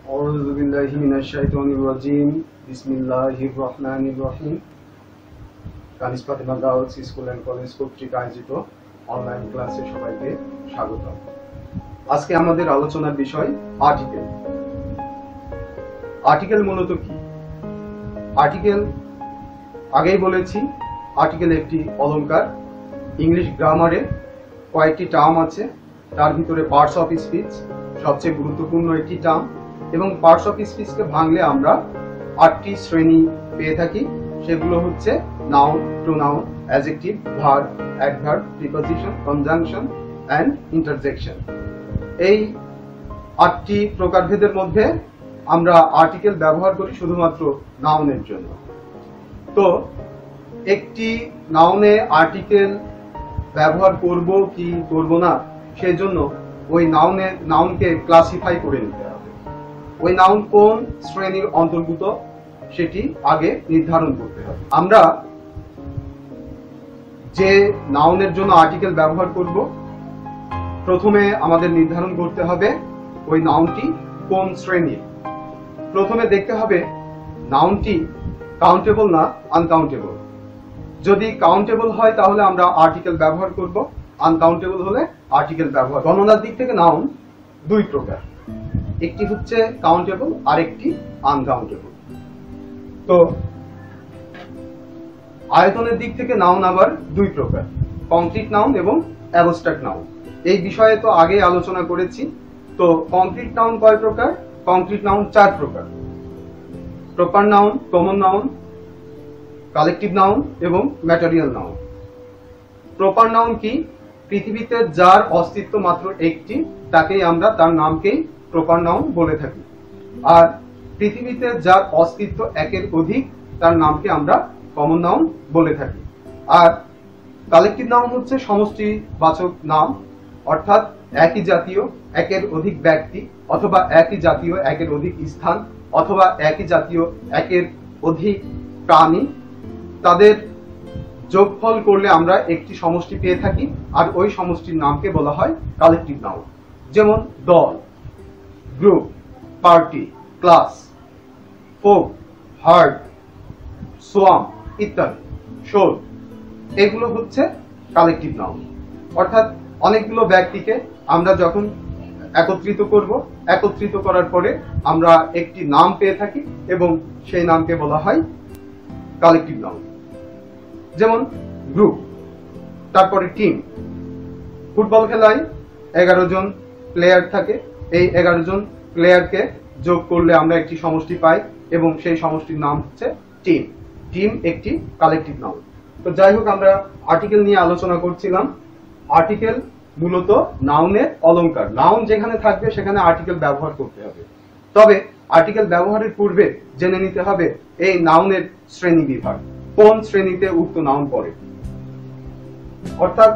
আউযু বিল্লাহি মিনাশ শাইতানির রাজিম। বিসমিল্লাহির রহমানির রহিম। Kanis Fatema girls school and college কর্তৃক আয়োজিত অনলাইন ক্লাসে সবাইকে স্বাগত। আজকে আমাদের আলোচনার বিষয় আর্টিকেল। আর্টিকেল মূলত কি? আর্টিকেল আগেই বলেছি, আর্টিকেল একটি অলংকার। ইংলিশ গ্রামারে কয়েকটি টার্ম আছে, তার ভিতরে পার্টস অফ স্পিচ সবচেয়ে গুরুত্বপূর্ণ একটি টার্ম, এবং পার্টস অফ স্পিচকে ভাঙলে আমরা 8টি শ্রেণী পেয়ে থাকি। সেগুলো হচ্ছে noun, pronoun, adjective, verb, adverb, preposition, conjunction and interjection. এই 8টি প্রকারভেদের মধ্যে আমরা আর্টিকেল ব্যবহার করি শুধুমাত্র নাউনের জন্য। তো একটি নাউনে আর্টিকেল ব্যবহার করব কি করব না, সেজন্য ওই নাউনকে ক্লাসিফাই করে নিতে হবে। ওই নাউন কোন শ্রেণীর অন্তর্ভুক্ত সেটি আগে নির্ধারণ করতে হবে। আমরা যে নাউনের জন্য আর্টিকেল ব্যবহার করব, প্রথমে আমাদের নির্ধারণ করতে হবে ওই নাউনটি কোন শ্রেণীর। প্রথমে দেখতে হবে নাউনটি কাউন্টেবল না আনকাউন্টেবল। যদি কাউন্টেবল হয় তাহলে আমরা আর্টিকেল ব্যবহার করব, আনকাউন্টেবল হলে আর্টিকেল ব্যবহার। গণনার দিক থেকে নাউন দুই প্রকার, একটি হচ্ছে কাউন্টেবল আর একটি আনকাউন্টেবল। তো আয়তনের দিক থেকে নাউন আবার দুই প্রকার, কংক্রিট নাউন এবং অ্যাবস্ট্রাক্ট নাউন। এই বিষয়ে তো আগে আলোচনা করেছি। তো কংক্রিট নাউন কয় প্রকার? কংক্রিট নাউন 4 প্রকার: proper noun, common noun, collective noun এবং ম্যাটেরিয়াল নাউন। প্রপার নাউন কি? পৃথিবীতে যার অস্তিত্ব মাত্র একটি, তাকেই আমরা, তার নামকেই প্রপার নাউন বলে থাকি। আর পৃথিবীতে যার অস্তিত্ব একের অধিক, তার নামকে আমরা কমন নাউন বলে থাকি। আর কালেকটিভ নাউন হচ্ছে সমষ্টিবাচক নাম, অর্থাৎ একই জাতীয় একের অধিক ব্যক্তি, অথবা একই জাতীয় একের অধিক স্থান, অথবা একই জাতীয় একের অধিক প্রাণী, তাদের যোগফল করলে আমরা একটি সমষ্টি পেয়ে থাকি, আর ওই সমষ্টির নামকে বলা হয় কালেকটিভ নাউন। যেমন দল, group, party, class, folk, herd, swarm ইত্যাদি, শোল, এগুলো হচ্ছে কালেকটিভ নাউন। অর্থাৎ অনেকগুলো ব্যক্তিকে আমরা যখন একত্রিত করব, একত্রিত করার পরে আমরা একটি নাম পেয়ে থাকি এবং সেই নামকে বলা হয় কালেকটিভ নাউন। যেমন গ্রুপ, তারপরে টিম। ফুটবল খেলায় 11 জন প্লেয়ার থাকে, এই 11 জন প্লেয়ারকে যোগ করলে আমরা একটি সমষ্টি পাই এবং সেই সমষ্টির নাম হচ্ছে টিম। টিম একটি কালেকটিভ নাউন। তো যাই হোক, আমরা আর্টিকেল নিয়ে আলোচনা করছিলাম। আর্টিকেল মূলত নাউনের অলংকার। নাউন যেখানে থাকবে সেখানে আর্টিকেল ব্যবহার করতে হবে। তবে আর্টিকেল ব্যবহারের পূর্বে জেনে নিতে হবে এই নাউনের শ্রেণী বিভাগ, কোন শ্রেণীতে উক্ত নাউন পড়ে। অর্থাৎ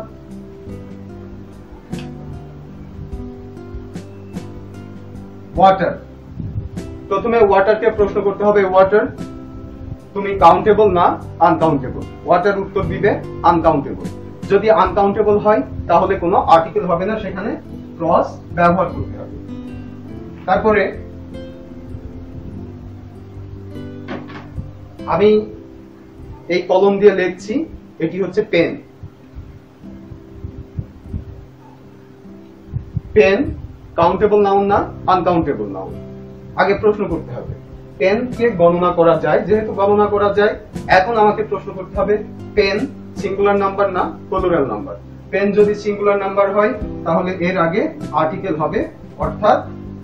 ওয়াটার, প্রথমে ওয়াটারকে প্রশ্ন করতে হবে, ওয়াটার তুমি কাউন্টেবল না আনকাউন্টেবল? ওয়াটার উত্তর দিবে আনকাউন্টেবল। যদি আনকাউন্টেবল হয় তাহলে কোনো আর্টিকেল হবে না, সেখানে ক্লজ ব্যবহার করতে হবে। তারপরে আমি এই কলম দিয়ে লিখছি, এটি হচ্ছে পেন। পেন কাউন্টেবল নাউন না আনকাউন্টেবল নাউন? আগে প্রশ্ন করতে হবে। পেনকে গণনা করা যায়, যেহেতু গণনা করা যায়, এখন আমাকে প্রশ্ন করতে হবে পেন সিঙ্গুলার নাম্বার না প্লুরাল নাম্বার। পেন যদি সিঙ্গুলার নাম্বার হয় তাহলে এর আগে আর্টিকেল হবে, অর্থাৎ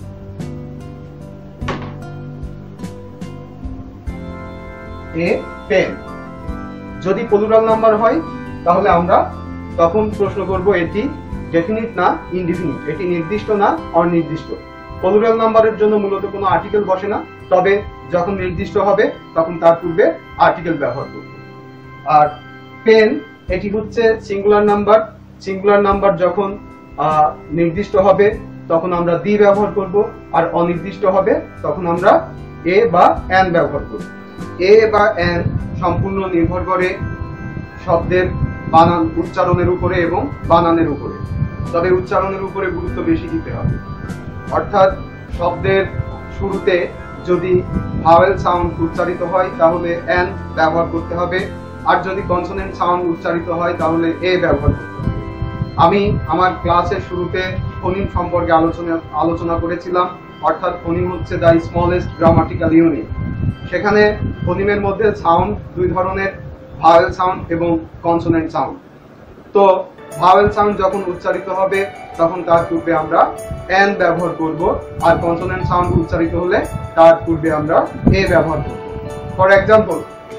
এ পেন। যদি প্লুরাল নাম্বার হয় তাহলে আমরা তখন প্রশ্ন করব এটি ডেফিনিট না ইনডিফিনিট, এটি নির্দিষ্ট না অনির্দিষ্ট। প্লুরাল নাম্বারের জন্য মূলত কোনো আর্টিকেল বসে না, তবে যখন নির্দিষ্ট হবে তখন তার পূর্বে আর্টিকেল ব্যবহার করব। আর পেন এটি হচ্ছে সিঙ্গুলার নাম্বার। সিঙ্গুলার নাম্বার যখন নির্দিষ্ট হবে তখন আমরা দি ব্যবহার করব, আর অনির্দিষ্ট হবে তখন আমরা এ বা এন ব্যবহার করব। এ বা এন সম্পূর্ণ নির্ভর করে শব্দের বানান, উচ্চারণের উপরে এবং বানানের উপরে। তবে উচ্চারণের উপরে গুরুত্ব বেশি দিতে হবে, অর্থাৎ শব্দের শুরুতে যদি ভাওয়েল সাউন্ড উচ্চারিত হয় তাহলে এন ব্যবহার করতে হবে, আর যদি কনসোনেন্ট সাউন্ড উচ্চারিত হয় তাহলে এ ব্যবহার করতে হবে। আমি আমার ক্লাসের শুরুতে ফোনিম সম্পর্কে আলোচনা করেছিলাম, অর্থাৎ ফোনিম হচ্ছে দ্য স্মলেস্ট গ্রামাটিক্যাল ইউনিট। সেখানে ফোনিমের মধ্যে সাউন্ড দুই ধরনের, ভাওয়েল সাউন্ড এবং কনসোনেন্ট সাউন্ড। তো ভাওয়েল সাউন্ড যখন উচ্চারিত হবে তখন তার পূর্বে আমরা এন ব্যবহার করব, আর কনসোনেন্ট সাউন্ড উচ্চারিত হলে তার পূর্বে আমরা এ ব্যবহার করব। ফর এক্সাম্পল,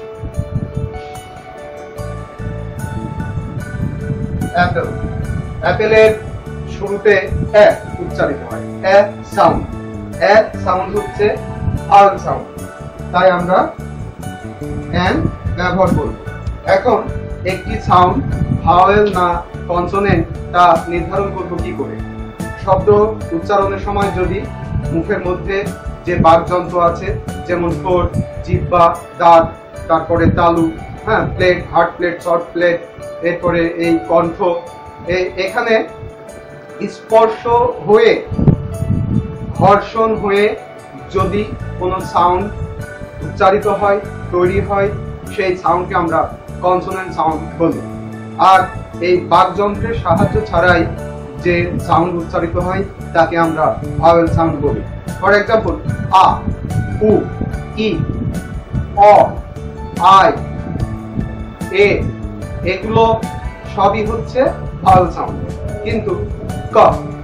অ্যাপেল, অ্যাপেলের শুরুতে এ উচ্চারিত হয়, এ সাউন্ড। এ সাউন্ড হচ্ছে ভাওয়েল সাউন্ড, তাই আমরা এন ব্যবহার করব। এখন একটি সাউন্ড ভাওয়েল না কনসোনেন্ট তা নির্ধারণ করব কি করে? শব্দ উচ্চারণের সময় যদি মুখের মধ্যে যে বাকযন্ত্র আছে, যেমন ঠোঁট, জিহ্বা, দাঁত, তারপরে তালু, হ্যাঁ, palate, hard palate, short palate, এরপরে এই কণ্ঠ, এখানে স্পর্শ হয়ে, ঘর্ষণ হয়ে যদি কোনো সাউন্ড উচ্চারিত হয়, তৈরি হয়, সেই সাউন্ডকে আমরা কনসোনেন্ট সাউন্ড বলি। আর এই বাকযন্ত্রের সাহায্য ছাড়াই যে সাউন্ড উচ্চারিত হয় তাকে আমরা ভাওয়েল সাউন্ড বলি। ফর এক্সাম্পল, আ, উ, ই, অ, আই, এ, এগুলো সবই হচ্ছে ভাওয়েল সাউন্ড। কিন্তু ক,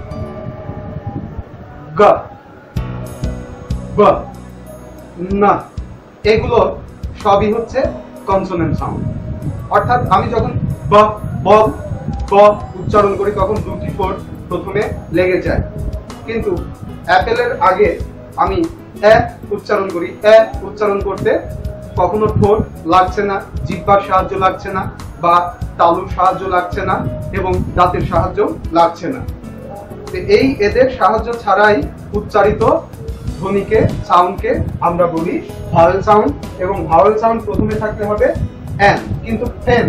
গ, ব, না, এগুলো সবই হচ্ছে কনসোনেন্ট সাউন্ড। অর্থাৎ আমি যখন ব, ব, ব উচ্চারণ করি তখন দুটি ঠোঁট প্রথমে লেগে যায়, কিন্তু অ্যাপেলের আগে আমি এ উচ্চারণ করি, এ উচ্চারণ করতে কখনো ঠোঁট লাগছে না, জিহ্বার সাহায্য লাগছে না, বা তালুর সাহায্য লাগছে না, এবং দাঁতের সাহায্য লাগছে না। এই এদের সাহায্য ছাড়াই উচ্চারিত ধ্বনিকে, সাউন্ডকে আমরা বলি ভাওয়েল সাউন্ড। এবং ভাওয়েল সাউন্ড প্রথমে থাকতে হবে এন। কিন্তু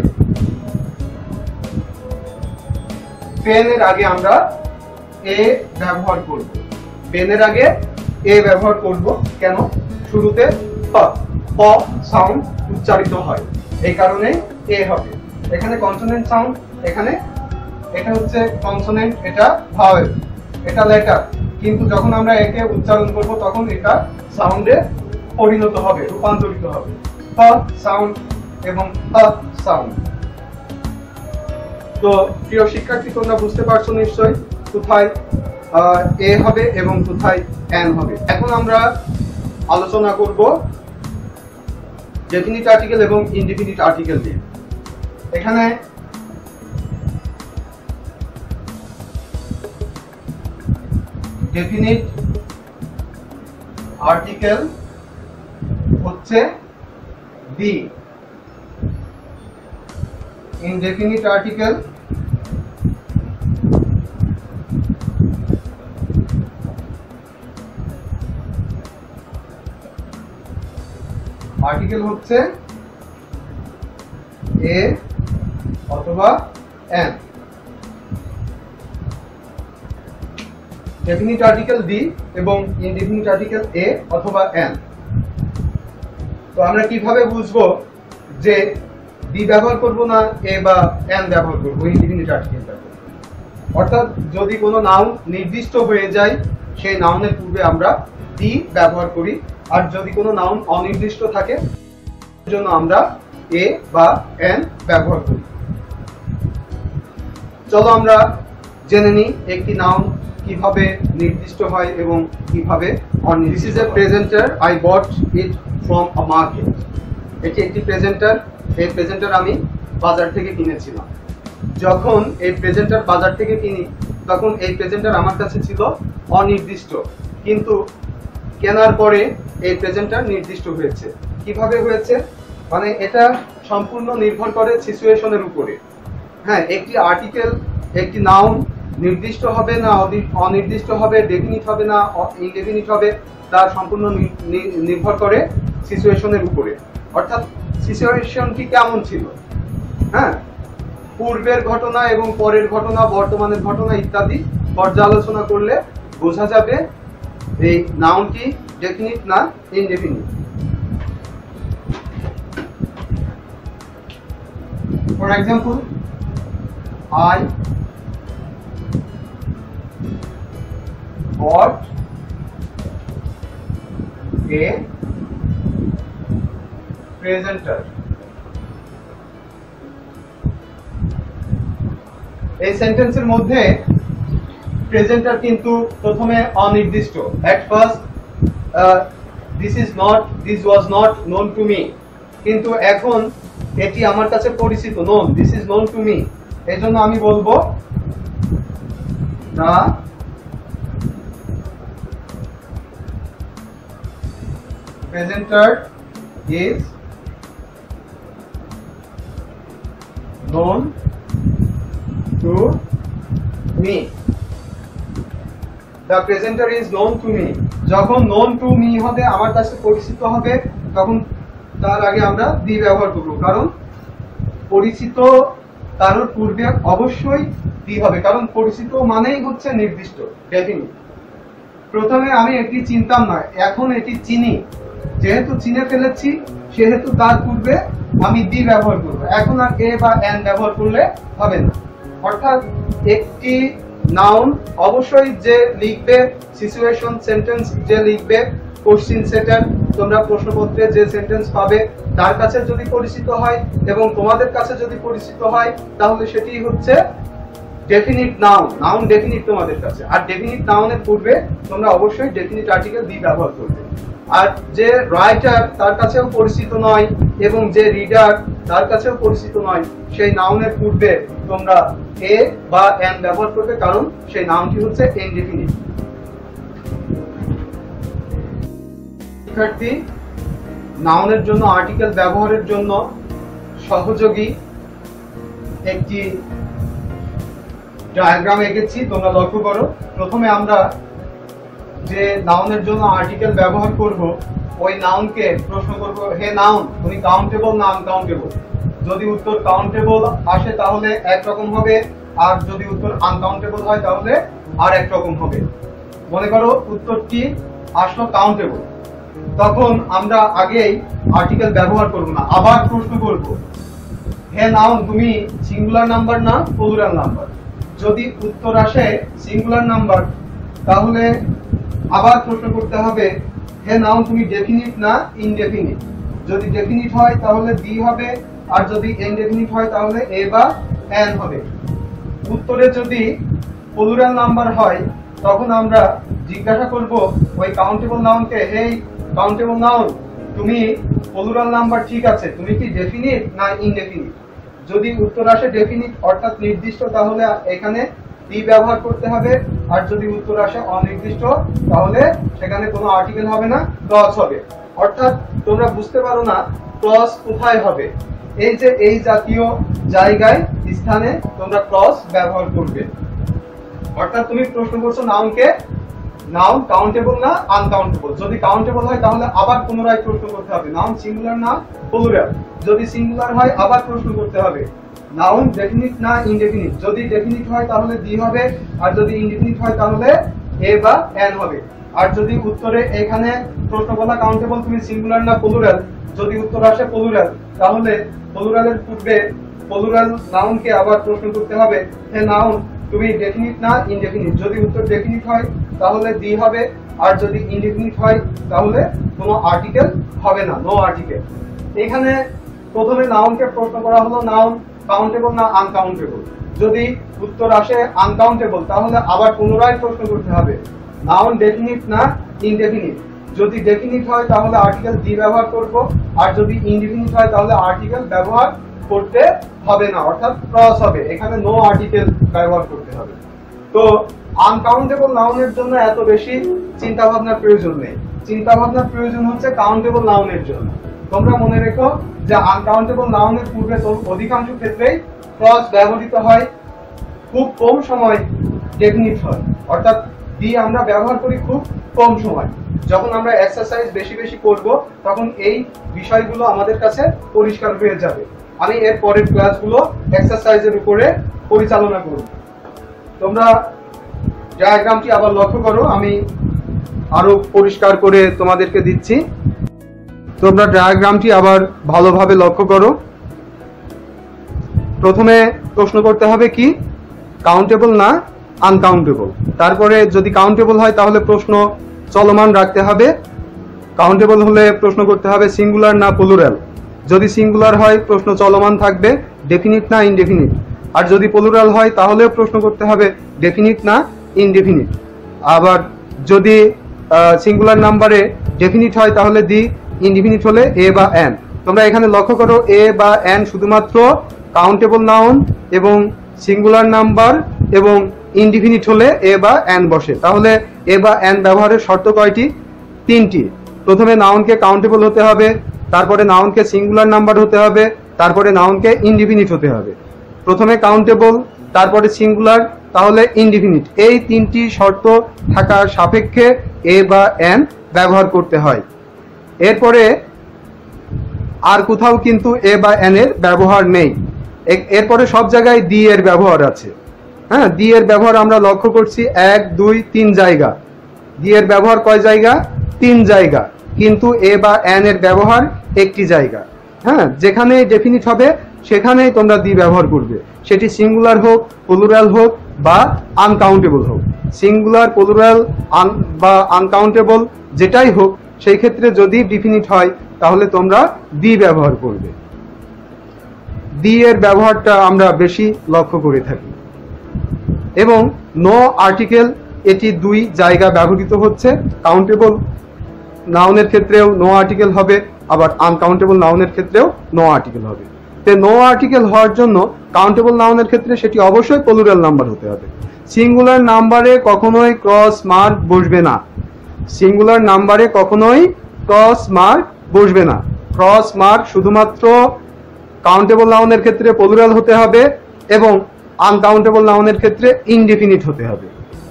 পেনের আগে আমরা এ ব্যবহার করব, পেনের আগে এ ব্যবহার করব। কেন? শুরুতে প সাউন্ড উচ্চারিত হয়, এই কারণে এ হবে। এখানে কনসোনেন্ট সাউন্ড, এখানে এটা হচ্ছে কনসোনেন্ট, এটা ভাওয়েল, এটা লেটার, কিন্তু যখন আমরা একে উচ্চারণ করব তখন এটা সাউন্ডে পরিণত হবে, রূপান্তরিত হবে। প সাউন্ড এবং সাউন্ড। তো প্রিয় শিক্ষার্থী, তোমরা বুঝতে পারছো নিশ্চয়ই কোথায় এ হবে এবং কোথায় এন হবে। এখন আমরা আলোচনা করব ডেফিনিট আর্টিকেল এবং ইনডেফিনিট আর্টিকেল দিয়ে। এখানে ডেফিনিট আর্টিকেল হচ্ছে বি, ইনডেফিনিট আর্টিকেল হচ্ছে এ অথবা এন। ডেফিনিট আর্টিকেল বি এবং ইনডেফিনিট আর্টিকেল এ অথবা এন। তো আমরা কিভাবে বুঝবো যে বি ব্যবহার করব না এ বা এন ব্যবহার করব ইনডেফিনিট আর্টিকেল ব্যবহার? অর্থাৎ যদি কোনো নাউন নির্দিষ্ট হয়ে যায় সেই নাউনের পূর্বে আমরা বি ব্যবহার করি, আর যদি কোনো নাউন অনির্দিষ্ট থাকে জন্য আমরা এ বা এন ব্যবহার করি। চলো আমরা জেনে নিই একটি নাউন কিভাবে নির্দিষ্ট হয় এবং কিভাবে অনির্দিষ্ট। This is a presenter, I bought it from a market. এটি একটি প্রেজেন্টার, এই প্রেজেন্টার আমি বাজার থেকে কিনেছিলাম। যখন এই প্রেজেন্টার বাজার থেকে কিনি তখন এই প্রেজেন্টার আমার কাছে ছিল অনির্দিষ্ট, কিন্তু কেনার পরে এই প্রেজেন্টার নির্দিষ্ট হয়েছে। কিভাবে হয়েছে? মানে এটা সম্পূর্ণ নির্ভর করে সিচুয়েশনের উপরে। হ্যাঁ, একটি আর্টিকেল, একটি নাউন নির্দিষ্ট হবে না অনির্দিষ্ট হবে, ডেফিনিট হবে না ইনডেফিনিট হবে, তা সম্পূর্ণ নির্ভর করে সিচুয়েশনের উপরে। অর্থাৎ সিচুয়েশনটি কেমন ছিল, হ্যাঁ, পূর্বের ঘটনা এবং পরের ঘটনা, বর্তমানের ঘটনা ইত্যাদি পর্যালোচনা করলে বোঝা যাবে এই নাউনটি ডেফিনিট না indefinite. For example, I bought a presenter. এই সেন্টেন্সের মধ্যে প্রেজেন্টার কিন্তু প্রথমে অনির্দিষ্ট। at first this was not known to me, কিন্তু এখন এটি আমার কাছে পরিচিত। known, this is known to me, এজন্য আমি বলবো the presenter is known to me. The presenter is known to me, যখন known to me হবে, আমার কাছে পরিচিত হবে, তখন তার আগে আমরা দি ব্যবহার করব, কারণ পরিচিত কারোর পূর্বে অবশ্যই দি হবে, কারণ পরিচিত মানেই হচ্ছে নির্দিষ্ট, ডেফিনিট। প্রথমে আমি এটি চিনতাম না, এখন এটি চিনি, যেহেতু চিনে ফেলেছি সেহেতু তার পূর্বে আমি দি ব্যবহার করব। এখন আর এ বা এন ব্যবহার করলে হবে না। অর্থাৎ একটি নাউন অবশ্যই যে লিখবে, সিচুয়েশন সেন্টেন্স যে লিখবে, কোশ্চেন সেটার তোমরা প্রশ্নপত্রে যে সেন্টেন্স পাবে তার কাছে যদি পরিচিত হয় এবং তোমাদের কাছে যদি পরিচিত হয়, তাহলে সেটি হচ্ছে ডেফিনিট নাউন। নাউন ডেফিনিট তোমাদের কাছে, আর ডেফিনিট নাউনের পূর্বে তোমরা অবশ্যই ডেফিনিট আর্টিকেল দি ব্যবহার করবে। আর যে রাইটার তার কাছেও পরিচিত নয় এবং যে রিডার তার কাছেও পরিচিত নয়, সেই নাউনের পূর্বে তোমরা এ বা এন ব্যবহার করবে, কারণ সেই নাউনটি হচ্ছে ইনডেফিনিট। শিক্ষার্থী, নাউনের জন্য আর্টিকেল ব্যবহারের জন্য সহযোগী একটি ডায়াগ্রাম এঁকেছি, তোমরা লক্ষ্য করো। প্রথমে আমরা যে নাউনের জন্য আর্টিকেল ব্যবহার করব, ওই নাউনকে প্রশ্ন করব, হে নাউন, তুমি কাউন্টেবল না আনকাউন্টেবল? যদি উত্তর কাউন্টেবল আসে তাহলে একরকম হবে, আর যদি উত্তর আনকাউন্টেবল হয় তাহলে আর একরকম হবে। মনে করো উত্তরটি আসলো কাউন্টেবল, তখন আমরা আগেই আর্টিকেল ব্যবহার করব না, আবার প্রশ্ন করব, হে নাউন, তুমি সিঙ্গুলার নাম্বার না প্লুরাল নাম্বার? যদি উত্তর আসে সিঙ্গুলার নাম্বার, তাহলে আবার প্রশ্ন করতে হবে, হে নাউন, তুমি ডেফিনিট না ইনডেফিনিট? যদি ডেফিনিট হয় তাহলে দি হবে, আর যদি ইনডেফিনিট হয় তাহলে এ বা এন হবে। উত্তরে যদি প্লুরাল নাম্বার হয়, তখন আমরা জিজ্ঞাসা করব ওই কাউন্টেবল নাউনকে, হে কাউন্টেবল নাউন, তুমি প্লুরাল নাম্বার ঠিক আছে, তুমি কি ডেফিনিট না ইনডেফিনিট? যদি উত্তর আসে ডেফিনিট অর্থাৎ নির্দিষ্ট, তাহলে এখানে দি ব্যবহার করতে হবে, আর যদি উত্তর আসে অনির্দিষ্ট তাহলে সেখানে কোনো আর্টিকেল হবে না, ক্লজ হবে। অর্থাৎ তোমরা বুঝতে পারো না ক্লজ কোথায় হবে, এই যে এই জাতীয় জায়গায় স্থানে তোমরা ক্লজ ব্যবহার করবে। অর্থাৎ তুমি প্রশ্ন করছো নাউনকে, নাউন কাউন্টেবল না আনকাউন্টেবল? যদি কাউন্টেবল হয় তাহলে আবার পুনরায় প্রশ্ন করতে হবে, নাউন সিঙ্গুলার না প্লুরাল? যদি সিঙ্গুলার হয় আবার প্রশ্ন করতে হবে, নাউন ডেফিনিট না ইনডেফিনিট? যদি ডেফিনিট হয় তাহলে দি হবে, আর যদি ইনডেফিনিট হয় তাহলে এ বা এন হবে। আর যদি উত্তরে এখানে প্রশ্ন বলা কাউন্টেবল, তুমি সিঙ্গুলার না প্লুরাল? যদি উত্তর আসে প্লুরাল, তাহলে প্লুরালের পূর্বে প্লুরাল নাউনকে আবার প্রশ্ন করতে হবে, হে নাউন, তুমি ডেফিনিট না ইনডেফিনিট? যদি উত্তর ডেফিনিট হয় তাহলে দি হবে, আর যদি ইনডেফিনিট হয় তাহলে কোনো আর্টিকেল হবে না, নো আর্টিকেল। এখানে প্রথমে নাউনকে প্রশ্ন করা হলো, নাউন কাউন্টেবল না আনকাউন্টেবল? যদি উত্তর আসে আনকাউন্টেবল, তাহলে আবার পুনরায় প্রশ্ন করতে হবে, নাউন ডেফিনিট না ইনডেফিনিট? যদি ডেফিনিট হয় তাহলে আর্টিকেল দি ব্যবহার করব, আর যদি ইনডেফিনিট হয় তাহলে আর্টিকেল ব্যবহার করতে হবে না, অর্থাৎ ক্রস হবে, এখানে নো আর্টিকেল ব্যবহার করতে হবে। তো আনকাউন্টেবল নাউনের জন্য এত বেশি চিন্তা ভাবনার প্রয়োজন নেই, চিন্তা ভাবনার প্রয়োজন হচ্ছে কাউন্টেবল নাউনের জন্য। তোমরা মনে রেখো যে আনকাউন্টেবল নাউনের পূর্বে অধিকাংশ ক্ষেত্রেই ক্লজ ব্যবহৃত হয়, খুব কম সময় ডেফিনিট হয়, অর্থাৎ দি আমরা ব্যবহার করি খুব কম সময়। যখন আমরা এক্সারসাইজ বেশি বেশি করব, তখন এই বিষয়গুলো আমাদের কাছে পরিষ্কার হয়ে যাবে। আমি এর পরের ক্লাসগুলো এক্সারসাইজের উপরে পরিচালনা করব। তোমরা ডায়াগ্রামটি আবার লক্ষ্য করো, আমি আরো পরিষ্কার করে তোমাদেরকে দিচ্ছি। তোমরা ডায়াগ্রামটি আবার ভালোভাবে লক্ষ্য করো। প্রথমে প্রশ্ন করতে হবে কি, কাউন্টেবল না আনকাউন্টেবল। তারপরে যদি কাউন্টেবল হয় তাহলে প্রশ্ন চলমান রাখতে হবে। কাউন্টেবল হলে প্রশ্ন করতে হবে সিঙ্গুলার না প্লুরাল। যদি সিঙ্গুলার হয় প্রশ্ন চলমান থাকবে, ডেফিনিট না ইনডেফিনিট। আর যদি প্লুরাল হয় তাহলেও প্রশ্ন করতে হবে ডেফিনিট না ইনডেফিনিট। আবার যদি সিঙ্গুলার নাম্বারে ডেফিনিট হয় তাহলে দি, ইনডেফিনিট হলে এ বা এন। তোমরা এখানে লক্ষ্য করো এ বা এন শুধুমাত্র কাউন্টেবল নাউন এবং সিঙ্গুলার নাম্বার এবং ইনডেফিনিট হলে এ বা এন বসে। তাহলে এ বা এন ব্যবহারের শর্ত কয়টি? 3টি। প্রথমে নাউনকে কাউন্টেবল হতে হবে, তারপরে নাউনকে সিঙ্গুলার নাম্বার হতে হবে, তারপরে নাউনকে ইনডেফিনিট হতে হবে। প্রথমে কাউন্টেবল, তারপরে সিঙ্গুলার, তাহলে ইনডেফিনিট। এই 3টি শর্ত থাকার সাপেক্ষে এ বা এন ব্যবহার করতে হয়। এরপরে আর কোথাও কিন্তু এ বা এন এর ব্যবহার নেই। এরপরে সব জায়গায় দি এর ব্যবহার আছে। হ্যাঁ, দি এর ব্যবহার আমরা লক্ষ্য করছি 1, 2, 3 জায়গা। দি এর ব্যবহার কয় জায়গা? 3 জায়গা। কিন্তু এ বা এন এর ব্যবহার একটি জায়গা। হ্যাঁ, যেখানে ডেফিনিট হবে সেখানেই তোমরা দি ব্যবহার করবে, সেটি সিঙ্গুলার হোক, প্লুরাল হোক বা আনকাউন্টেবল হোক। সিঙ্গুলার, প্লুরাল বা আনকাউন্টেবল যেটাই হোক, সেই ক্ষেত্রে যদি ডেফিনিট হয় তাহলে তোমরা দি ব্যবহার করবে। দি এর ব্যবহারটা আমরা বেশি লক্ষ্য করে থাকি। এবং নো আর্টিকেল, এটি 2 জায়গা ব্যবহৃত হচ্ছে। কাউন্টেবল নাউনের ক্ষেত্রেও নো আর্টিকেল হবে, আবার আনকাউন্টেবল নাউনের ক্ষেত্রেও নো আর্টিকেল হবে। তো নো আর্টিকেল হওয়ার জন্য কাউন্টেবল নাউনের ক্ষেত্রে সেটি অবশ্যই প্লুরাল নাম্বার হতে হবে। সিঙ্গুলার নাম্বারে কখনোই ক্রস মার্ক বসবে না। সিঙ্গুলার নাম্বারে কখনোই ক্রস মার্ক বসবে না। ক্রস মার্ক শুধুমাত্র কাউন্টেবল নাউনের ক্ষেত্রে প্লুরাল হতে হবে এবং আনকাউন্টেবল নাউনের ক্ষেত্রে ইনডেফিনিট হতে হবে।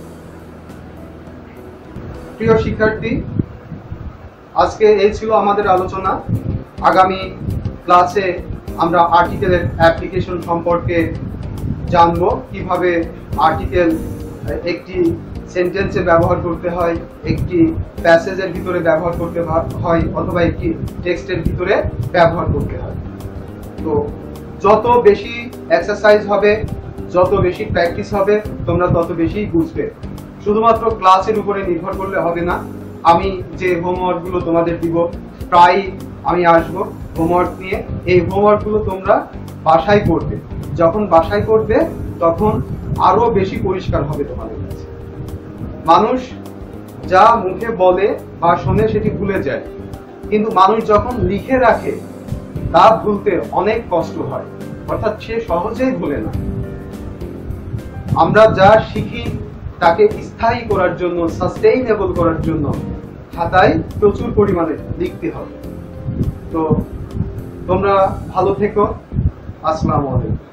প্রিয় শিক্ষার্থী, আজকে এই ছিল আমাদের আলোচনা। আগামী ক্লাসে আমরা আর্টিকেলের অ্যাপ্লিকেশন সম্পর্কে জানব, কিভাবে আর্টিকেল একটি সেন্টেন্সে ব্যবহার করতে হয়, একটি প্যাসেজের ভিতরে ব্যবহার করতে হয়, অথবা একটি টেক্সটের ভিতরে ব্যবহার করতে হয়। তো যত বেশি এক্সারসাইজ হবে, যত বেশি প্র্যাকটিস হবে, তোমরা তত বেশি বুঝবে। শুধুমাত্র ক্লাসের উপরে নির্ভর করলে হবে না। আমি যে হোমওয়ার্কগুলো তোমাদের দিব, প্রায় আমি আসবো হোমওয়ার্ক নিয়ে। এই হোমওয়ার্কগুলো তোমরা বাসায় করবে। যখন বাসায় করবে তখন আরো বেশি পরিষ্কার হবে তোমাদের কাছে। মানুষ যা মুখে বলে বা শোনে সেটি ভুলে যায়, কিন্তু মানুষ যখন লিখে রাখে তা ভুলতে অনেক কষ্ট হয়, অর্থাৎ সে সহজেই ভুলে না। আমরা যা শিখি তাকে স্থায়ী করার জন্য, সাস্টেইনেবল করার জন্য খাতায় প্রচুর পরিমাণে লিখতে হবে। তো তোমরা ভালো থেকো। আসসালামু আলাইকুম।